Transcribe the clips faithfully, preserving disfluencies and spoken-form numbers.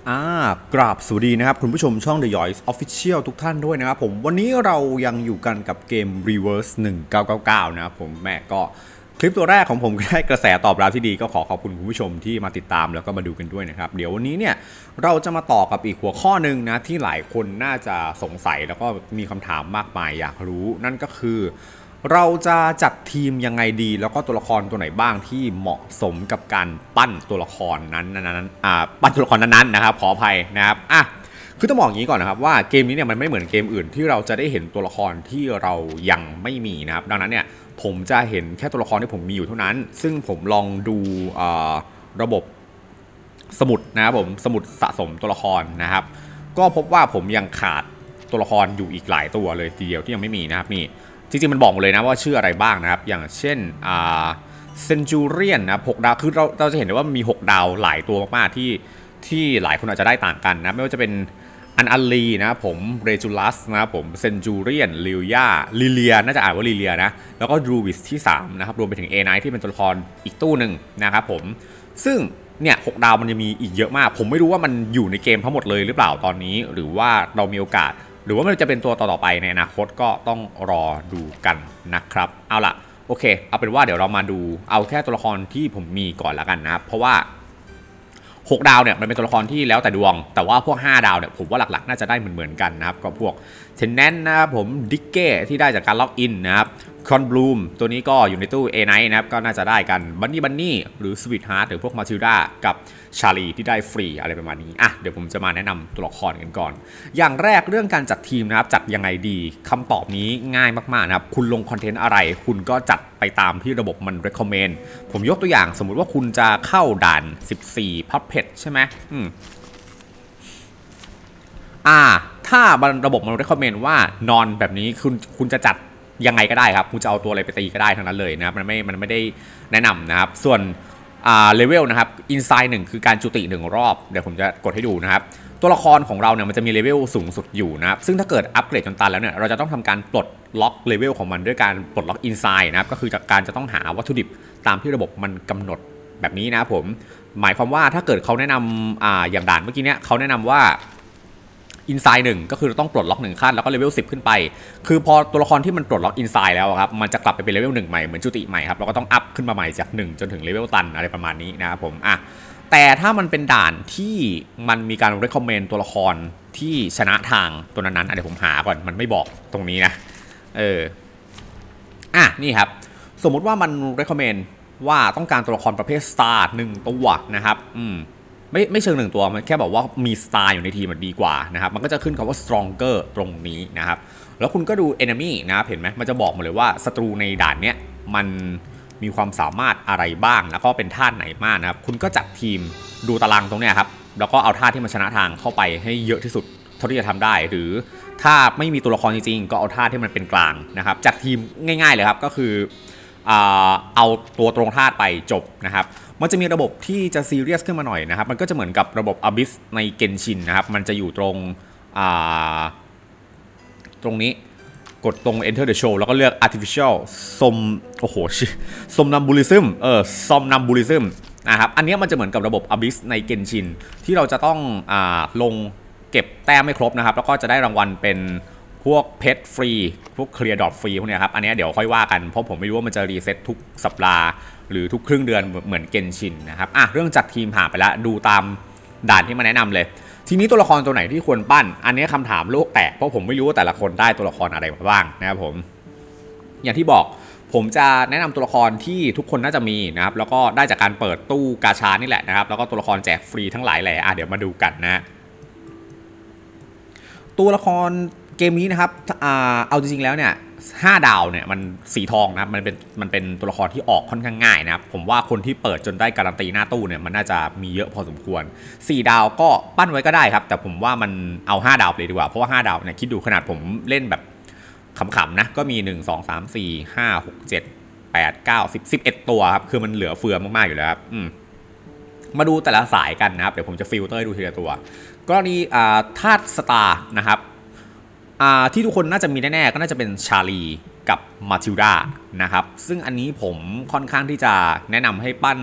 อ่ากราบสวัสดีนะครับคุณผู้ชมช่อง The Yoys Official ทุกท่านด้วยนะครับผมวันนี้เรายังอยู่กันกับเกม Reverse หนึ่งเก้าเก้าเก้านะครับผมแม่ก็คลิปตัวแรกของผมได้กระแสตอบรับที่ดีก็ขอขอบคุณคุณผู้ชมที่มาติดตามแล้วก็มาดูกันด้วยนะครับเดี๋ยววันนี้เนี่ยเราจะมาต่อกับอีกหัวข้อหนึ่งนะที่หลายคนน่าจะสงสัยแล้วก็มีคำถามมากมายอยากรู้นั่นก็คือเราจะจัดทีมยังไงดีแล้วก็ตัวละครตัวไหนบ้างที่เหมาะสมกับการปั้นตัวละครนั้นนั้นอ่าปั้นตัวละครนั้นๆนะครับขออภัยนะครับอ่ะคือต้องบอกอย่างนี้ก่อนนะครับว่าเกมนี้เนี่ยมันไม่เหมือนเกมอื่นที่เราจะได้เห็นตัวละครที่เรายังไม่มีนะครับดังนั้นเนี่ยผมจะเห็นแค่ตัวละครที่ผมมีอยู่เท่านั้นซึ่งผมลองดูระบบสมุดนะครับผมสมุดสะสมตัวละครนะครับก็พบว่าผมยังขาดตัวละครอยู่อีกหลายตัวเลยทีเดียวที่ยังไม่มีนะครับนี่จริงๆมันบอกเลยนะว่าชื่ออะไรบ้างนะครับอย่างเช่นอ่าเซนจูเรียนนะหกดาวคือเราเราจะเห็นได้ว่ามีหกดาวหลายตัวมากๆที่ที่หลายคนอาจจะได้ต่างกันนะไม่ว่าจะเป็นอันอัลลีนะครับผมเรจูลัสนะครับผมเซนจูเรียนลิลยาลิเลียน่าจะอ่านว่าลิเลียนะแล้วก็ดรูวิสที่สามนะครับรวมไปถึง เอ ไนน์ ที่เป็นตัวละครอีกตู้หนึ่งนะครับผมซึ่งเนี่ยหกดาวมันจะมีอีกเยอะมากผมไม่รู้ว่ามันอยู่ในเกมทั้งหมดเลยหรือเปล่าตอนนี้หรือว่าเรามีโอกาสหรือว่ามันจะเป็นตัวต่อๆไปในอนาคตก็ต้องรอดูกันนะครับเอาล่ะโอเคเอาเป็นว่าเดี๋ยวเรามาดูเอาแค่ตัวละครที่ผมมีก่อนละกันนะครับเพราะว่าหกดาวเนี่ยมันเป็นตัวละครที่แล้วแต่ดวงแต่ว่าพวกห้าดาวเนี่ยผมว่าหลักๆน่าจะได้เหมือนๆกันนะครับก็พวกเทนแนนนะครับผมดิกเก้ที่ได้จากการล็อกอินนะครับคอนบลูมตัวนี้ก็อยู่ในตู้ เอ ไนน์ นะครับก็น่าจะได้กันบันนี่บันนี่หรือสวีทฮาร์ทหรือพวกมาทิลดากับชาลีที่ได้ฟรีอะไรประมาณนี้อ่ะเดี๋ยวผมจะมาแนะนำตัวละครกันก่อนอย่างแรกเรื่องการจัดทีมนะครับจัดยังไงดีคำตอบนี้ง่ายมากๆนะครับคุณลงคอนเทนต์อะไรคุณก็จัดไปตามที่ระบบมัน recommend ผมยกตัวอย่างสมมุติว่าคุณจะเข้าด่านสิบสี่พับเพจใช่ไหมอืมอ่าถ้าระบบมัน recommend ว่านอนแบบนี้คุณคุณจะจัดยังไงก็ได้ครับคุณจะเอาตัวอะไรไปตีก็ได้ทั้งนั้นเลยนะครับมันไม่มันไม่ได้แนะนำนะครับส่วนอ่าเลเวลนะครับอินไซด์หนึ่งคือการจุติหนึ่งรอบเดี๋ยวผมจะกดให้ดูนะครับตัวละครของเราเนี่ยมันจะมีเลเวลสูงสุดอยู่นะครับซึ่งถ้าเกิดอัปเกรดจนตันแล้วเนี่ยเราจะต้องทำการปลดล็อกเลเวลของมันด้วยการปลดล็อกอินไซด์นะครับก็คือจากการจะต้องหาวัตถุดิบตามที่ระบบมันกำหนดแบบนี้นะครับผมหมายความว่าถ้าเกิดเขาแนะนำอ่าอย่างด่านเมื่อกี้เนี่ยเขาแนะนำว่าอินไซด์หนึ่งก็คือต้องปลดล็อกหนึ่งขั้นแล้วก็เลเวลสิบขึ้นไปคือพอตัวละครที่มันปลดล็อกอินไซด์แล้วครับมันจะกลับไปเป็นเลเวลหนึ่งใหม่เหมือนจุติใหม่ครับเราก็ต้องอัพขึ้นมาใหม่จากหนึ่งจนถึงเลเวลตันอะไรประมาณนี้นะครับผมอ่ะแต่ถ้ามันเป็นด่านที่มันมีการ recommend ตัวละครที่ชนะทางตัวนั้นๆเดี๋ยวผมหาก่อนมันไม่บอกตรงนี้นะเอออ่ะนี่ครับสมมุติว่ามัน recommend ว่าต้องการตัวละครประเภท star หนึ่งตัวนะครับอืมไม่ไม่เชิงหนึ่งตัวมันแค่บอกว่ามีสตาร์อยู่ในทีมมันดีกว่านะครับมันก็จะขึ้นคำว่า stronger ตรงนี้นะครับแล้วคุณก็ดู enemy นะครับเห็นไหมมันจะบอกมาเลยว่าศัตรูในด่านเนี้ยมันมีความสามารถอะไรบ้างแล้วก็เป็นท่าไหนมากนะครับคุณก็จัดทีมดูตารางตรงเนี้ยครับแล้วก็เอาท่าที่มันชนะทางเข้าไปให้เยอะที่สุดเท่าที่จะทำได้หรือถ้าไม่มีตัวละครจริงๆก็เอาท่าที่มันเป็นกลางนะครับจัดทีมง่ายๆเลยครับก็คือเอาตัวตรงธาตุไปจบนะครับมันจะมีระบบที่จะซีเรียสขึ้นมาหน่อยนะครับมันก็จะเหมือนกับระบบ Abyss ใน Genshin นะครับมันจะอยู่ตรงตรงนี้กดตรง Enter the Show แล้วก็เลือก Artificial ซมโอ้โหซมนัมบูลิซึมเออซอมนัมบูลิซึมนะครับอันนี้มันจะเหมือนกับระบบ Abyss ใน Genshin ที่เราจะต้องอ่าลงเก็บแต้มไม่ครบนะครับแล้วก็จะได้รางวัลเป็นพวกเพชรฟรีพวกเคลียร์ดอทฟรีพวกนี้ครับอันนี้เดี๋ยวค่อยว่ากันเพราะผมไม่รู้ว่ามันจะรีเซ็ตทุกสัปดาห์หรือทุกครึ่งเดือนเหมือนเกนชินนะครับอ่ะเรื่องจัดทีมผ่านไปแล้วดูตามด่านที่มาแนะนำเลยทีนี้ตัวละครตัวไหนที่ควรปั้นอันนี้คำถามโลกแตกเพราะผมไม่รู้ว่าแต่ละคนได้ตัวละครอะไรมาบ้างนะครับผมอย่างที่บอกผมจะแนะนำตัวละครที่ทุกคนน่าจะมีนะครับแล้วก็ได้จากการเปิดตู้กาชานี่แหละนะครับแล้วก็ตัวละครแจกฟรีทั้งหลายแหล่อ่ะเดี๋ยวมาดูกันนะตัวละครเกมนี้นะครับเอาจริงๆแล้วเนี่ยห้าดาวเนี่ยมันสีทองนะครับมันเป็นมันเป็นตัวละครที่ออกค่อนข้างง่ายนะครับผมว่าคนที่เปิดจนได้การันตีหน้าตู้เนี่ยมันน่าจะมีเยอะพอสมควรสี่ดาวก็ปั้นไว้ก็ได้ครับแต่ผมว่ามันเอาห้าดาวเลยดีกว่าเพราะว่าห้าดาวเนี่ยคิดดูขนาดผมเล่นแบบขำๆนะก็มีหนึ่ง สอง สาม สี่ ห้า หก เจ็ด แปด เก้า สิบ สิบเอ็ดตัวครับคือมันเหลือเฟือมากๆอยู่แล้วครับอืมมาดูแต่ละสายกันนะครับเดี๋ยวผมจะฟิลเตอร์ดูทีละตัวกรณีธาตุสตาร์นะครับที่ทุกคนน่าจะมีแน่ๆก็น่าจะเป็นชาลีกับมาทิลดานะครับซึ่งอันนี้ผมค่อนข้างที่จะแนะนำให้ปั้น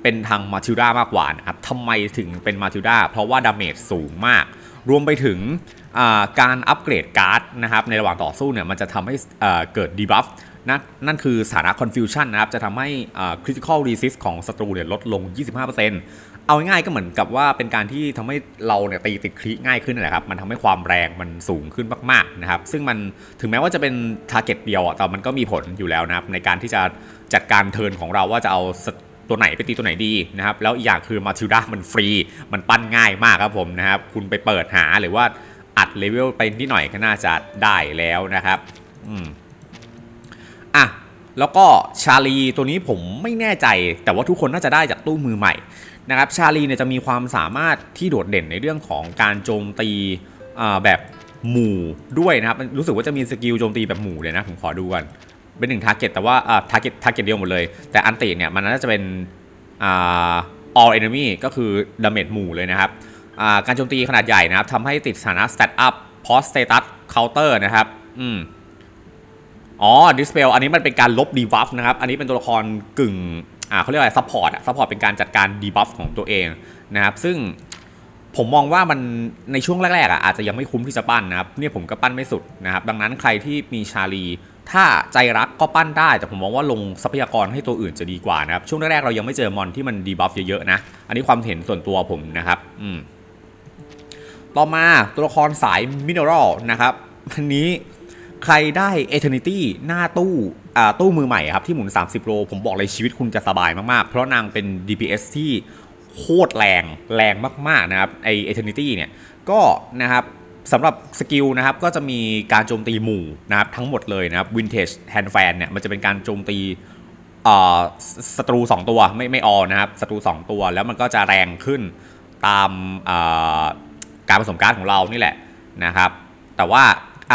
เป็นทางมาทิลดามากกว่านะครับทำไมถึงเป็นมาทิลดาเพราะว่าดาเมจสูงมากรวมไปถึงการอัปเกรดการ์ดนะครับในระหว่างต่อสู้เนี่ยมันจะทำให้เกิดดีบัฟนะนั่นคือสถานะ confusion นะครับจะทำให้ critical resist ของศัตรูเนี่ยลดลง ยี่สิบห้าเปอร์เซ็นต์ เอาง่ายๆก็เหมือนกับว่าเป็นการที่ทำให้เราเนี่ยตีติดคริง่ายขึ้นนะครับมันทำให้ความแรงมันสูงขึ้นมากๆนะครับซึ่งมันถึงแม้ว่าจะเป็น target เดียวอ่ะแต่มันก็มีผลอยู่แล้วนะครับในการที่จะจัดการเทิร์นของเราว่าจะเอาตัวไหนไปตีตัวไหนดีนะครับแล้วอีกอย่างคือมาทิลดามันฟรีมันปั้นง่ายมากครับผมนะครับคุณไปเปิดหาหรือว่าอัดเลเวลไปนิดหน่อยก็น่าจะได้แล้วนะครับอืมอ่ะแล้วก็ชาลีตัวนี้ผมไม่แน่ใจแต่ว่าทุกคนน่าจะได้จากตู้มือใหม่นะครับชาลีเนี่ยจะมีความสามารถที่โดดเด่นในเรื่องของการโจมตีแบบหมู่ด้วยนะครับรู้สึกว่าจะมีสกิลโจมตีแบบหมู่เลยนะผมขอดูกันเป็นหนึ่งทาร์เก็ตแต่ว่าอ่าทาร์เก็ตทาร์เก็ตเดียวหมดเลยแต่อันติเนี่ยมันน่าจะเป็นอ่า all enemy ก็คือดาเมจหมู่เลยนะครับอ่าการโจมตีขนาดใหญ่นะครับทำให้ติดสถานะ stat up post status counter นะครับอืมอ๋อ dispel อันนี้มันเป็นการลบ debuff นะครับอันนี้เป็นตัวละครกึ่งอ่าเขาเรียกอะไร support อะ support เป็นการจัดการ debuff ของตัวเองนะครับซึ่งผมมองว่ามันในช่วงแรกๆอ่ะอาจจะยังไม่คุ้มที่จะปั้นนะครับเนี่ยผมก็ปั้นไม่สุดนะครับดังนั้นใครที่มีชาลีถ้าใจรักก็ปั้นได้แต่ผมมองว่าลงทรัพยากรให้ตัวอื่นจะดีกว่านะครับช่วงแรกๆเรายังไม่เจอมอนที่มันดีบัฟเยอะๆนะอันนี้ความเห็นส่วนตัวผมนะครับอืมต่อมาตัวละครสายมิเนอรัลนะครับอันนี้ใครได้ Eternity หน้าตู้อ่าตู้มือใหม่ครับที่หมุนสามสิบโลผมบอกเลยชีวิตคุณจะสบายมากๆเพราะนางเป็น ดี พี เอส ที่โคตรแรงแรงมากๆนะครับไอ Eternity เนี่ยก็นะครับสำหรับสกิลนะครับก็จะมีการโจมตีหมู่นะครับทั้งหมดเลยนะครับ Vintage Hand Fan เนี่ยมันจะเป็นการโจมตีศัตรูสองตัวไม่ไม่ออนะครับศัตรูสองตัวแล้วมันก็จะแรงขึ้นตามการผสมการ์ดของเรานี่แหละนะครับแต่ว่า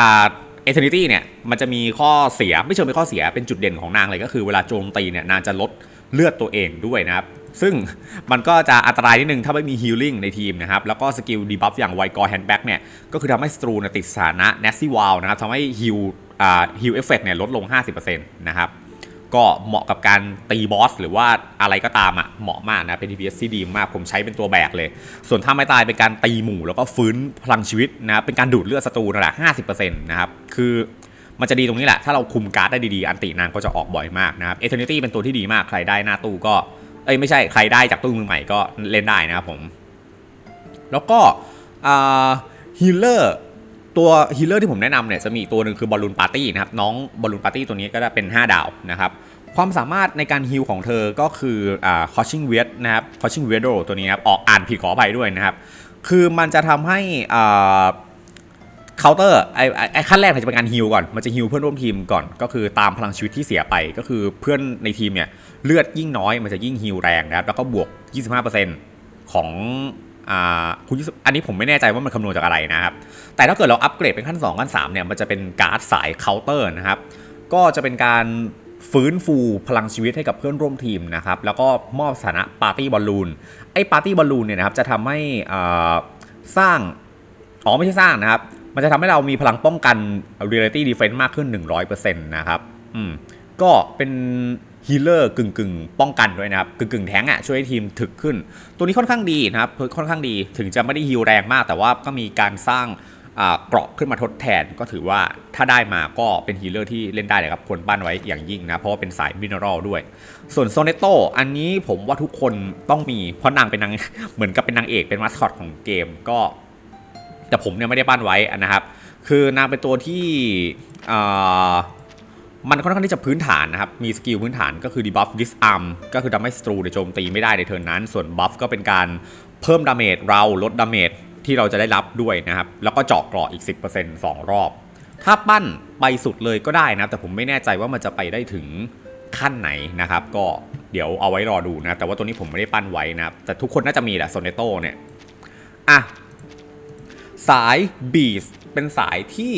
Eternity เนี่ยมันจะมีข้อเสียไม่เชิงเป็นข้อเสียเป็นจุดเด่นของนางเลยก็คือเวลาโจมตีเนี่ยนางจะลดเลือดตัวเองด้วยนะครับซึ่งมันก็จะอันตรายนิดนึงถ้าไม่มี healing ในทีมนะครับแล้วก็สกิลดีบัฟอย่าง White Gore Handback เนี่ยก็คือทำให้ศัตรูติดสถานะ Nasty Wow นะครับทำให้ heal อ่า heal effect เนี่ยลดลง ห้าสิบเปอร์เซ็นต์ นะครับก็เหมาะกับการตีบอสหรือว่าอะไรก็ตามอ่ะเหมาะมากนะเป็น ดี พี เอส ที่ดีมากผมใช้เป็นตัวแบกเลยส่วนถ้าไม่ตายเป็นการตีหมู่แล้วก็ฟื้นพลังชีวิตนะครับเป็นการดูดเลือดศัตรูนั่นแหละ ห้าสิบเปอร์เซ็นต์ นะครับคือมันจะดีตรงนี้แหละถ้าเราคุมการ์ดได้ดีๆอันตินางก็จะออกบ่อยมากนะครับ Eternity เป็นตัวที่ดีมากใครได้หน้าตู้ก็เอ้ยไม่ใช่ใครได้จากตู้มือใหม่ก็เล่นได้นะครับผมแล้วก็ฮีลเลอร์ตัวฮีลเลอร์ที่ผมแนะนำเนี่ยจะมีตัวหนึ่งคือบอลลูนปาร์ตี้นะครับน้องบอลลูนปาร์ตี้ตัวนี้ก็จะเป็นห้าดาวนะครับความสามารถในการฮีลของเธอก็คืออ่า Crushing Weight นะครับ Crushing Weight ตัวนี้ครับออกอ่านผิดขออภัยด้วยนะครับคือมันจะทำให้อ่าเคาน์เตอร์ไอ้ไอ้ขั้นแรกจะเป็นการฮีลก่อนมันจะฮีลเพื่อนร่วมทีมก่อนก็คือตามพลังชีวิตที่เสียไปก็คือเพื่อนในทีมเนี่ยเลือดยิ่งน้อยมันจะยิ่งฮีลแรงนะครับแล้วก็บวก ยี่สิบห้าเปอร์เซ็นต์ ของอ่าคุณอันนี้ผมไม่แน่ใจว่ามันคำนวณจากอะไรนะครับแต่ถ้าเกิดเราอัปเกรดเป็นขั้นสองขั้นสามเนี่ยมันจะเป็นการ์ดสายเคาน์เตอร์นะครับก็จะเป็นการฟื้นฟูพลังชีวิตให้กับเพื่อนร่วมทีมนะครับแล้วก็มอบสถานะปาร์ตี้บอลลูนไอ้ปาร์ตี้บอลลูนเนี่ยนะครับจะทำให้อ่าสร้างอ๋อไม่ใช่สร้างนะครับมันจะทำให้เรามีพลังป้องกัน Reality Defense มากขึ้น หนึ่งร้อยเปอร์เซ็นต์ นะครับอืมก็เป็นฮีลเลอร์กึ่งกึ่งป้องกันด้วยนะครับกึ่งกึ่งแทงอ่ะช่วยให้ทีมถึกขึ้นตัวนี้ค่อนข้างดีนะครับค่อนข้างดีถึงจะไม่ได้ฮีลแรงมากแต่ว่าก็มีการสร้างเกราะขึ้นมาทดแทนก็ถือว่าถ้าได้มาก็เป็นฮีลเลอร์ที่เล่นได้เลยครับควรปั้นไว้อย่างยิ่งนะเพราะว่าเป็นสายมิเนอรัลด้วยส่วนโซเนโตอันนี้ผมว่าทุกคนต้องมีเพราะนางเป็นนางเหมือนกับเป็นนางเอกเป็นมัสคอตของเกมก็แต่ผมเนี่ยไม่ได้ปั้นไว้นะครับคือนางเป็นตัวที่มันค่อนข้างที่จะพื้นฐานนะครับมีสกิลพื้นฐานก็คือ debuff disarm ก็คือทำให้ศัตรูโจมตีไม่ได้ในเทิร์นนั้นส่วน buff ก็เป็นการเพิ่มดาเมจเราลดดาเมจที่เราจะได้รับด้วยนะครับแล้วก็เจาะเกราะอีก สิบเปอร์เซ็นต์ สองรอบถ้าปั้นไปสุดเลยก็ได้นะแต่ผมไม่แน่ใจว่ามันจะไปได้ถึงขั้นไหนนะครับก็เดี๋ยวเอาไว้รอดูนะแต่ว่าตัวนี้ผมไม่ได้ปั้นไว้นะครับแต่ทุกคนน่าจะมีแหละโซเนโตเนี่ยอ่ะสายบีสเป็นสายที่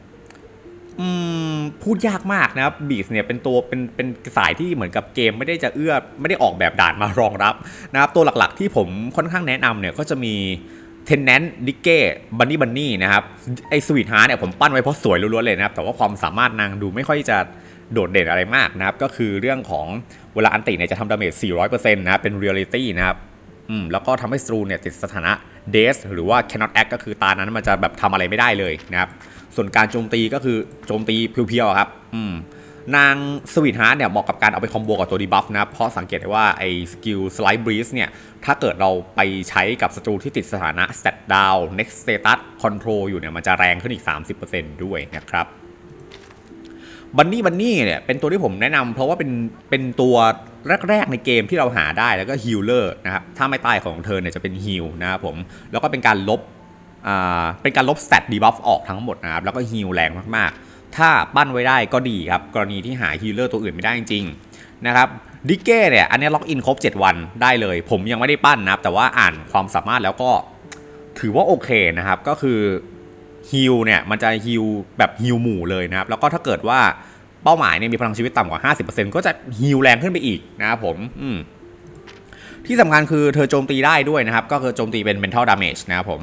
พูดยากมากนะครับบีสเนี่ยเป็นตัวเป็นเป็นสายที่เหมือนกับเกมไม่ได้จะเอื้อไม่ได้ออกแบบด่านมารองรับนะครับตัวหลักๆที่ผมค่อนข้างแนะนำเนี่ยก็จะมีเทนแนนต์ดิกเก้บันนี่บันนี่นะครับไอสวีทฮาร์เนี่ยผมปั้นไว้เพราะสวยล้วนๆเลยนะครับแต่ว่าความสามารถนางดูไม่ค่อยจะโดดเด่นอะไรมากนะครับก็คือเรื่องของเวลาอันติเนี่ยจะทำดาเมจ สี่ร้อยเปอร์เซ็นต์ นะครับเป็นเรียลลิตี้นะครับอืมแล้วก็ทำให้สตรูเนี่ยติดสถานะ Dead หรือว่า cannot act ก็คือตานั้นมันจะแบบทำอะไรไม่ได้เลยนะครับส่วนการโจมตีก็คือโจมตีเพียวๆครับอืมนางสวีทฮาร์ทเนี่ยเหมาะกับการเอาไปคอมโบกับตัวดีบัฟนะครับเพราะสังเกตได้ว่าไอ้สกิลสไลด์บรีสเนี่ยถ้าเกิดเราไปใช้กับศัตรูที่ติดสถานะ stat down next status control อยู่เนี่ยมันจะแรงขึ้นอีก สามสิบเปอร์เซ็นต์ ด้วยนะครับบันนี่บันนี่เนี่ยเป็นตัวที่ผมแนะนำเพราะว่าเป็นเป็นตัวแรกๆในเกมที่เราหาได้แล้วก็ฮีลเลอร์นะครับถ้าไม่ตายของเธอเนี่ยจะเป็นฮีลนะครับผมแล้วก็เป็นการลบอ่าเป็นการลบ stat debuff ออกทั้งหมดนะครับแล้วก็ฮีลแรงมากๆถ้าปั้นไว้ได้ก็ดีครับกรณีที่หาฮีลเลอร์ตัวอื่นไม่ได้จริงๆนะครับดิเก้เนี่ยอันนี้ล็อกอินครบเจ็ดวันได้เลยผมยังไม่ได้ปั้นนะครับแต่ว่าอ่านความสามารถแล้วก็ถือว่าโอเคนะครับก็คือฮิลเนี่ยมันจะฮิลแบบฮิลหมู่เลยนะครับแล้วก็ถ้าเกิดว่าเป้าหมายเนี่ยมีพลังชีวิตต่ำกว่า ห้าสิบเปอร์เซ็นต์ ก็จะฮิลแรงขึ้นไปอีกนะครับผมอืมที่สำคัญคือเธอโจมตีได้ด้วยนะครับก็คือโจมตีเป็น mental damage นะครับผม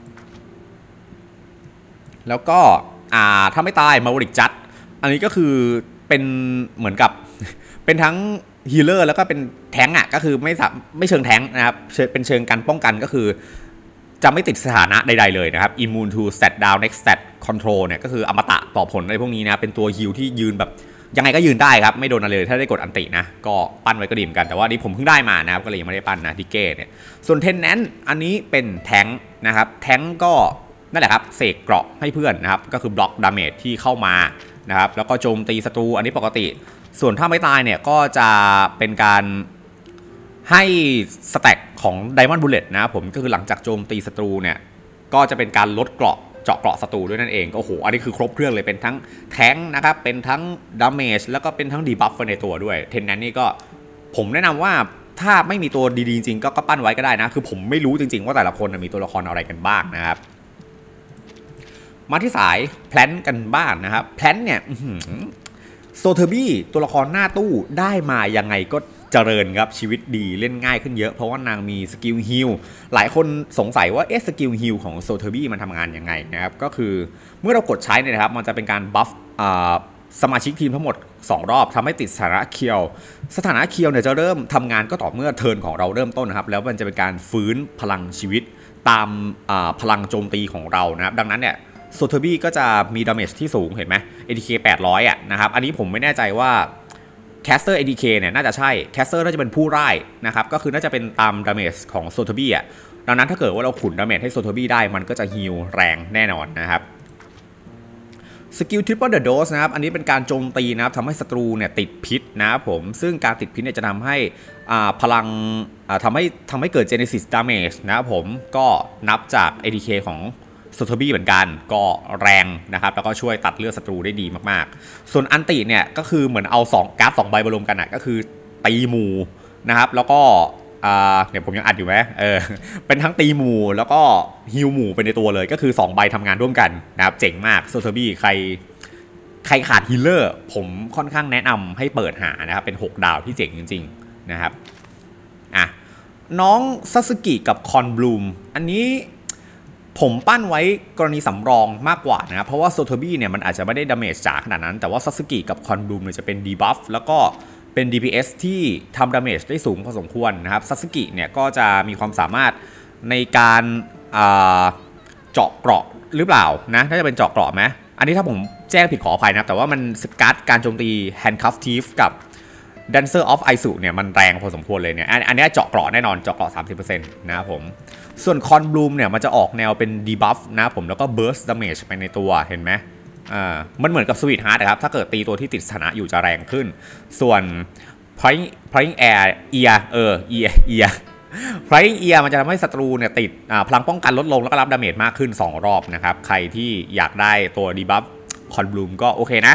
แล้วก็อ่าถ้าไม่ตายมาริกจัดอันนี้ก็คือเป็นเหมือนกับเป็นทั้งฮีลเลอร์แล้วก็เป็นแทงก์อ่ะก็คือไม่ไม่เชิงแทงก์นะครับเป็นเชิงการป้องกันก็คือจะไม่ติดสถานะใดๆเลยนะครับ immune to stat down next stat control เนี่ยก็คืออมตะต่อผลอะไรพวกนี้นะเป็นตัวฮิลที่ยืนแบบยังไงก็ยืนได้ครับไม่โดนอะไรเลยถ้าได้กดอันตินะก็ปั้นไว้ก็ดีเหมือนกันแต่ว่านี่ผมเพิ่งได้มานะครับก็เลยยังไม่ได้ปั้นนะดิเก้เนี่ยส่วนเทนแนนอันนี้เป็นแทงก์นะครับแทงก์ก็นั่นแหละครับเสกเกราะให้เพื่อนนะครับก็คือบล็อกดาเมจที่เข้ามานะครับแล้วก็โจมตีศัตรูอันนี้ปกติส่วนถ้าไม่ตายเนี่ยก็จะเป็นการให้สแต็กของ Diamond Bullet นะครับผมก็คือหลังจากโจมตีศัตรูเนี่ยก็จะเป็นการลดเกราะเจาะเกราะศัตรูด้วยนั่นเองโอ้โหอันนี้คือครบเครื่องเลยเป็นทั้งแทงค์นะครับเป็นทั้งดาเมจแล้วก็เป็นทั้งดีบัฟในตัวด้วยเทนนั้นนี่ก็ผมแนะนำว่าถ้าไม่มีตัวดีๆจริงๆก็ปั้นไว้ก็ได้นะคือผมไม่รู้จริงๆว่าแต่ละคนมีตัวละครอะไรกันบ้างนะครับมาที่สายแพลนกันบ้างนะครับแพลนเนี่ยโซเทอร์บี้ตัวละครหน้าตู้ได้มายังไงก็เจริญครับชีวิตดีเล่นง่ายขึ้นเยอะเพราะว่านางมีสกิลฮิลหลายคนสงสัยว่าเอ๊ะสกิลฮิลของโซเทอร์บี้มันทำงานยังไงนะครับก็คือเมื่อเรากดใช้เนี่ยนะครับมันจะเป็นการบัฟสมาชิกทีมทั้งหมดสองรอบทำให้ติดสถานะเคียวสถานะเคียวเนี่ยจะเริ่มทำงานก็ต่อเมื่อเทิร์นของเราเริ่มต้นนะครับแล้วมันจะเป็นการฟื้นพลังชีวิตตามพลังโจมตีของเรานะครับดังนั้นเนี่ยโซเทอร์บี้ก็จะมีดาเมจที่สูงเห็นไหม เอ ที เค แปดร้อยอ่ะนะครับอันนี้ผมไม่แน่ใจว่าแคสเตอร์ เอ ดี เค เนี่ยน่าจะใช่แคสเตอร์น่าจะเป็นผู้ร่ายนะครับก็คือน่าจะเป็นตามดาเมจของโซเทอร์บี้อ่ะดังนั้นถ้าเกิดว่าเราขุนดาเมจให้โซเทอร์บี้ได้มันก็จะฮีลแรงแน่นอนนะครับสกิลทริปเปิลเดอะโดสนะครับอันนี้เป็นการโจมตีนะครับทำให้ศัตรูเนี่ยติดพิษนะครับผมซึ่งการติดพิษเนี่ยจะทำให้พลังทำให้ทำให้เกิด Genesis Damage นะครับผมก็นับจาก เอ ที เค ของโซเทอร์บี้เหมือนกันก็แรงนะครับแล้วก็ช่วยตัดเลือดศัตรูได้ดีมากๆส่วนอันติเนี่ยก็คือเหมือนเอาสองการ์ดสองใบมารวมกันอ่ะก็คือตีหมู่นะครับแล้วก็เดี๋ยวผมยังอัดอยู่ไหมเออเป็นทั้งตีหมู่แล้วก็ฮิลหมู่ไปในตัวเลยก็คือสองใบทำงานร่วมกันนะครับเจ๋งมากโซเทอร์บี้ใครใครขาดฮิลเลอร์ผมค่อนข้างแนะนำให้เปิดหานะครับเป็นหกดาวที่เจ๋งจริงๆนะครับอ่ะน้องซาสึกิกับคอนบลูมอันนี้ผมปั้นไว้กรณีสำรองมากกว่านะครับเพราะว่าโซเทอร์บี้เนี่ยมันอาจจะไม่ได้ดาเมจจ๋าขนาดนั้นแต่ว่าซาสึกิกับคอนบลูมเนี่ยจะเป็นดีบัฟแล้วก็เป็น ดี พี เอส ที่ทำดาเมจได้สูงพอสมควรนะครับซาสึกิเนี่ยก็จะมีความสามารถในการเจาะเกราะหรือเปล่านะน่าจะเป็นเจาะเกราะไหมอันนี้ถ้าผมแจ้งผิดขออภัยนะแต่ว่ามันสกัดการโจมตี Handcuff Thief กับ Dancer of Isu เนี่ยมันแรงพอสมควรเลยเนี่ยอันนี้เจาะเกราะแน่นอนเจาะเกราะ สามสิบเปอร์เซ็นต์ นะครับผมส่วนคอนบลูมเนี่ยมันจะออกแนวเป็นดีบัฟนะผมแล้วก็ burst damage ไปในตัวเห็นไหมอ่ามันเหมือนกับสวีทฮาร์ดนะครับถ้าเกิดตีตัวที่ติดสถานะอยู่จะแรงขึ้นส่วน prying prying air ear เออ ear ear prying ear มันจะทำให้ศัตรูเนี่ยติดพลังป้องกันลดลงแล้วก็รับดาเมจมากขึ้นสองรอบนะครับใครที่อยากได้ตัวดีบัฟคอนบลูมก็โอเคนะ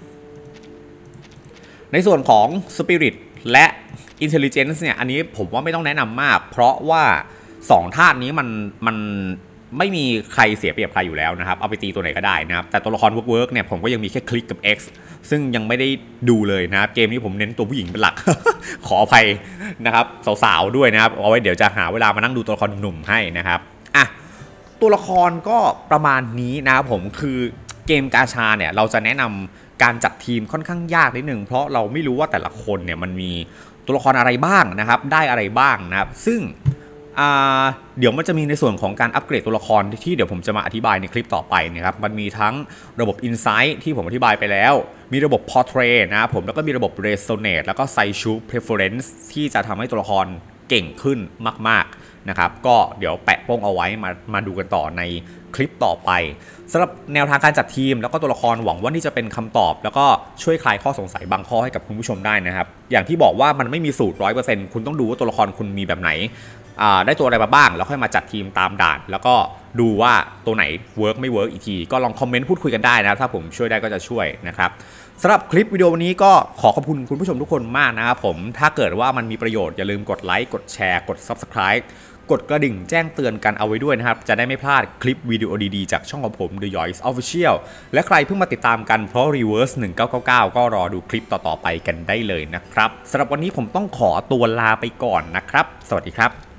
ในส่วนของ Spirit และ Intelligence เนี่ยอันนี้ผมว่าไม่ต้องแนะนำมากเพราะว่าสองธาตุนี้มันมันไม่มีใครเสียเปรียบใครอยู่แล้วนะครับเอาไปตีตัวไหนก็ได้นะครับแต่ตัวละครเวิร์กเนี่ยผมก็ยังมีแค่คลิกกับ X ซึ่งยังไม่ได้ดูเลยนะครับเกมนี้ผมเน้นตัวผู้หญิงเป็นหลัก ขออภัยนะครับสาวๆด้วยนะครับเอาไว้เดี๋ยวจะหาเวลามานั่งดูตัวละครหนุ่มๆให้นะครับอ่ะตัวละครก็ประมาณนี้นะครับผมคือเกมกาชาเนี่ยเราจะแนะนำการจัดทีมค่อนข้างยากนิดนึงเพราะเราไม่รู้ว่าแต่ละคนเนี่ยมันมีตัวละครอะไรบ้างนะครับได้อะไรบ้างนะครับซึ่งเดี๋ยวมันจะมีในส่วนของการอัปเกรดตัวละครที่เดี๋ยวผมจะมาอธิบายในคลิปต่อไปนะครับมันมีทั้งระบบ Insight ที่ผมอธิบายไปแล้วมีระบบ Portrait นะครับผมแล้วก็มีระบบ Resonate แล้วก็ Sideshoe Preference ที่จะทำให้ตัวละครเก่งขึ้นมากๆนะครับก็เดี๋ยวแปะโป้งเอาไว้มามาดูกันต่อในคลิปต่อไปสำหรับแนวทางการจัดทีมแล้วก็ตัวละครหวังว่านี่จะเป็นคำตอบแล้วก็ช่วยคลายข้อสงสัยบางข้อให้กับคุณผู้ชมได้นะครับอย่างที่บอกว่ามันไม่มีสูตร ร้อยเปอร์เซ็นต์ คุณต้องดูว่าตัวละครคุณมีแบบไหนได้ตัวอะไรมาบ้างแล้วค่อยมาจัดทีมตามด่านแล้วก็ดูว่าตัวไหนเวิร์กไม่เวิร์กอีกทีก็ลองคอมเมนต์พูดคุยกันได้นะถ้าผมช่วยได้ก็จะช่วยนะครับสำหรับคลิปวิดีโอวันนี้ก็ขอขอบคุณคุณผู้ชมทุกคนมากนะครับผมถ้าเกิดว่ามันมีประโยชน์อย่าลืมกดไลค์กดแชร์กด ซับสไครบ์ กดกระดิ่งแจ้งเตือนกันเอาไว้ด้วยนะครับจะได้ไม่พลาดคลิปวิดีโอดีๆจากช่องของผม The Yoys Official และใครเพิ่งมาติดตามกันเพราะ Reverse หนึ่งเก้าเก้าเก้าก็รอดูคลิปต่อๆไปกันได้เลยนะครับสำหรับวันนี้ผมต้องขอตัวลาไปก่อนนะครับสวัสดีครับ